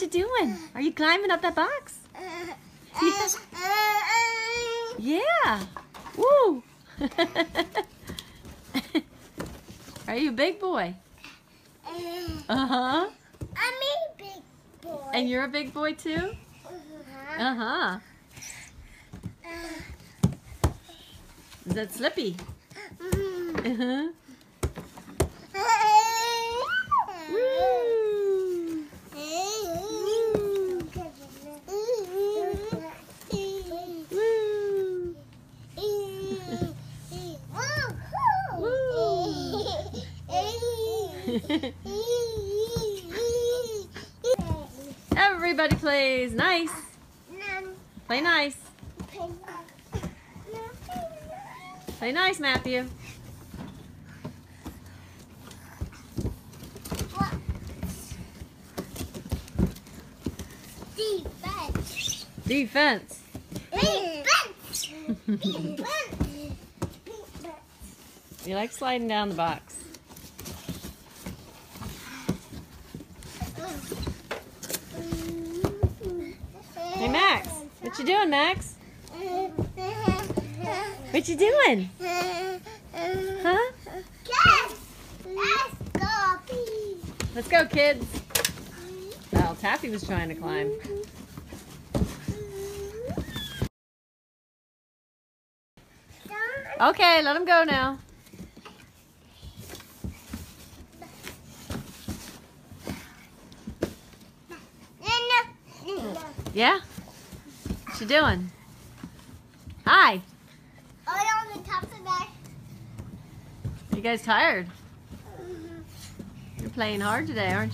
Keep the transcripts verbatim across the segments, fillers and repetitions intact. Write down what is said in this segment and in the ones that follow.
you doing? Are you climbing up that box? Yeah. Yeah. Woo. Are you a big boy? Uh-huh. I'm a big boy. And you're a big boy too? Uh-huh. Is that Slippy? Uh-huh. Woo. Everybody plays nice. Play nice. Play nice, Matthew. Defense. Defense. Defense. Defense. You like sliding down the box. Hey, Max. What you doing, Max? What you doing? Huh? Let's go, please. Let's go, kids. Well, Taffy was trying to climb. Okay, let him go now. Yeah? What you doing? Hi. Oh, on the top of that. You guys tired? You're playing hard today, aren't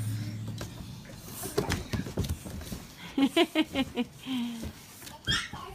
you?